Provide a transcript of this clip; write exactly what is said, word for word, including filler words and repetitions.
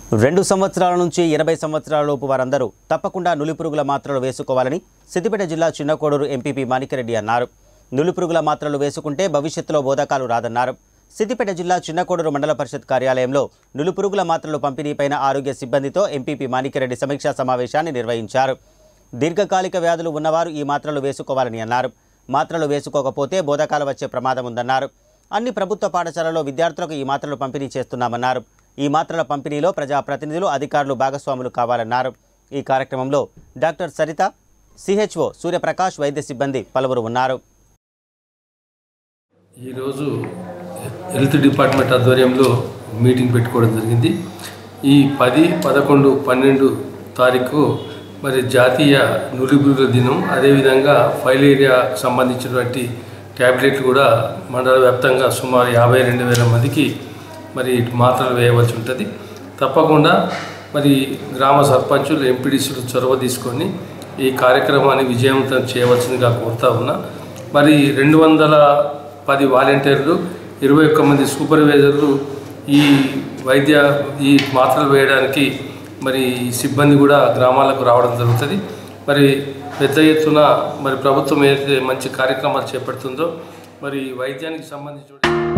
రెండు సంవత్సరాల నుంచి ఎనభై సంవత్సరాల లోపు వారందరూ తప్పకుండా నులిపురుగుల మాత్రలు వేసుకోవాలని సిద్దిపేట జిల్లా చిన్నకోడూరు ఎంపీపీ మాణిక్యరెడ్డి అన్నారు. నులిపురుగుల మాత్రలు వేసుకుంటే భవిష్యత్తులో బోధకాలు రాదన్నారు. సిద్దిపేట జిల్లా చిన్నకోడూరు మండల పరిషత్ కార్యాలయంలో నులిపురుగుల మాత్రలు పంపిణీపైన ఆరోగ్య సిబ్బందితో ఎంపీపీ మాణిక్యరెడ్డి సమీక్షా సమావేశాన్ని నిర్వహించారు. దీర్ఘకాలిక వ్యాధులు ఉన్నవారు ఈ మాత్రలు వేసుకోవాలని అన్నారు. మాత్రలు వేసుకోకపోతే బోధకాలు వచ్చే ప్రమాదం ఉందన్నారు. అన్ని ప్రభుత్వ పాఠశాలల్లో విద్యార్థులకు ఈ మాత్రలు పంపిణీ చేస్తున్నామన్నారు. ఈ మాత్రల పంపిణీలో ప్రజాప్రతినిధులు అధికారులు భాగస్వాములు కావాలన్నారు. ఈ కార్యక్రమంలో డాక్టర్ సరిత, సిహెచ్ఓ సూర్యప్రకాష్, వైద్య సిబ్బంది పలువురు ఉన్నారు. ఈరోజు హెల్త్ డిపార్ట్మెంట్ ఆధ్వర్యంలో మీటింగ్ పెట్టుకోవడం జరిగింది. ఈ పది పదకొండు పన్నెండు తారీఖు మరి జాతీయ నులిపురుగుల దినం, అదేవిధంగా ఫైలేరియాకు సంబంధించినటువంటి ట్యాబ్లెట్లు కూడా మండల వ్యాప్తంగా సుమారు యాభై రెండు వేల మందికి మరి మాత్రలు వేయవలసి ఉంటుంది. తప్పకుండా మరి గ్రామ సర్పంచులు, ఎంపీడీసీలు చొరవ తీసుకొని ఈ కార్యక్రమాన్ని విజయవంతం చేయవలసిందిగా కోరుతా ఉన్నా. మరి రెండు వందల పది వాలంటీర్లు, ఇరవై ఒక్క మంది సూపర్వైజర్లు ఈ వైద్య ఈ మాత్రలు వేయడానికి మరి సిబ్బంది కూడా గ్రామాలకు రావడం జరుగుతుంది. మరి పెద్ద ఎత్తున మరి ప్రభుత్వం ఏదైతే మంచి కార్యక్రమాలు చేపడుతుందో మరి వైద్యానికి సంబంధించిన